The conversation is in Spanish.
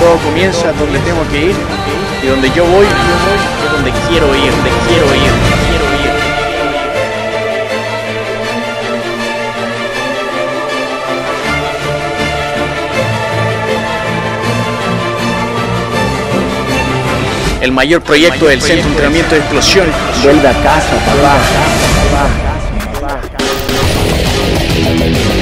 todo comienza, donde tengo que ir, y donde yo voy es donde quiero ir, quiero ir. El mayor proyecto del Centro de Entrenamiento de Explosión. Vuelve a casa, papá.